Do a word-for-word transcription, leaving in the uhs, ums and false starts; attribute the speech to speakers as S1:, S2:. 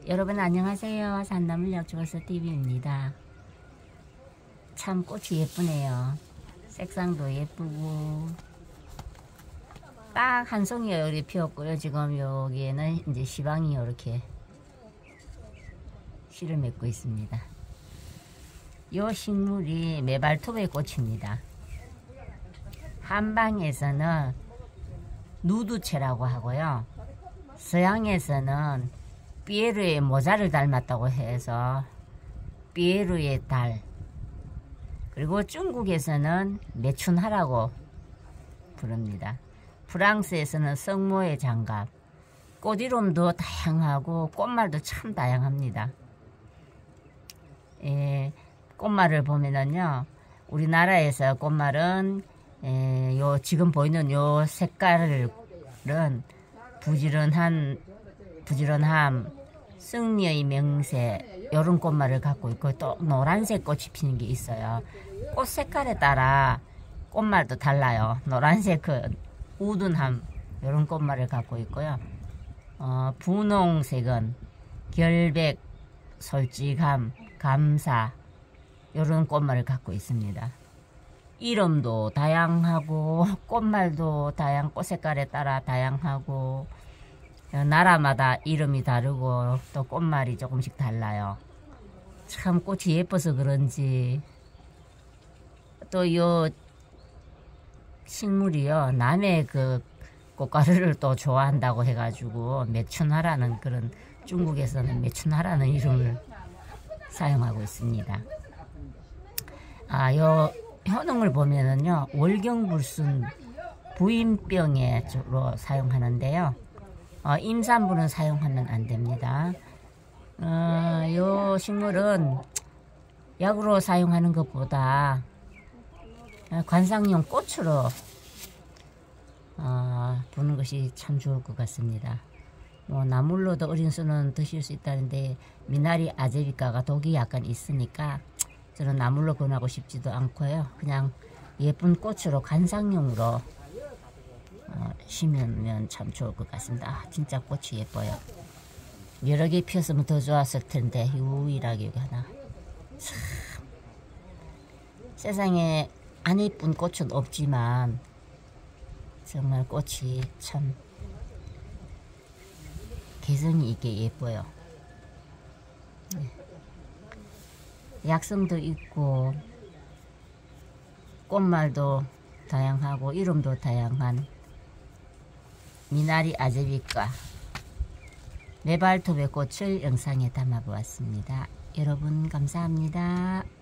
S1: 여러분 안녕하세요. 산나물 약주버섯 티비입니다. 참 꽃이 예쁘네요. 색상도 예쁘고 딱 한 송이가 여기 피었고요. 지금 여기에는 이제 시방이 이렇게 씨를 맺고 있습니다. 이 식물이 메발톱의 꽃입니다. 한방에서는 누드체라고 하고요. 서양에서는 피에르의 모자를 닮았다고 해서 피에르의 달, 그리고 중국에서는 메춘하라고 부릅니다. 프랑스에서는 성모의 장갑, 꽃 이름도 다양하고 꽃말도 참 다양합니다. 예, 꽃말을 보면은요, 우리나라에서 꽃말은 예, 요 지금 보이는 요 색깔은 부지런한 부지런함, 승리의 명세, 요런 꽃말을 갖고 있고, 또 노란색 꽃이 피는 게 있어요. 꽃 색깔에 따라 꽃말도 달라요. 노란색은 우둔함, 요런 꽃말을 갖고 있고요. 어, 분홍색은 결백, 솔직함, 감사, 요런 꽃말을 갖고 있습니다. 이름도 다양하고 꽃말도 다양, 꽃 색깔에 따라 다양하고, 나라마다 이름이 다르고 또 꽃말이 조금씩 달라요. 참 꽃이 예뻐서 그런지 또 요 식물이요, 남의 그 꽃가루를 또 좋아한다고 해가지고 메춘하라는, 그런 중국에서는 메춘하라는 이름을 사용하고 있습니다. 아, 요 효능을 보면은요, 월경불순 부인병에 주로 사용하는데요. 어, 임산부는 사용하면 안 됩니다. 어, 요 식물은 약으로 사용하는 것보다 관상용 꽃으로 어, 보는 것이 참 좋을 것 같습니다. 뭐 나물로도 어린 수는 드실 수 있다는데 미나리 아제비가가 독이 약간 있으니까 저는 나물로 권하고 싶지도 않고요. 그냥 예쁜 꽃으로 관상용으로 어, 심으면 참 좋을 것 같습니다. 아, 진짜 꽃이 예뻐요. 여러 개 피었으면 더 좋았을 텐데 유일하게 여기 하나. 참, 세상에 안 예쁜 꽃은 없지만 정말 꽃이 참 개성이 있게 예뻐요. 네. 약성도 있고 꽃말도 다양하고 이름도 다양한 미나리 아제비과 메발톱의 꽃을 영상에 담아 보았습니다. 여러분 감사합니다.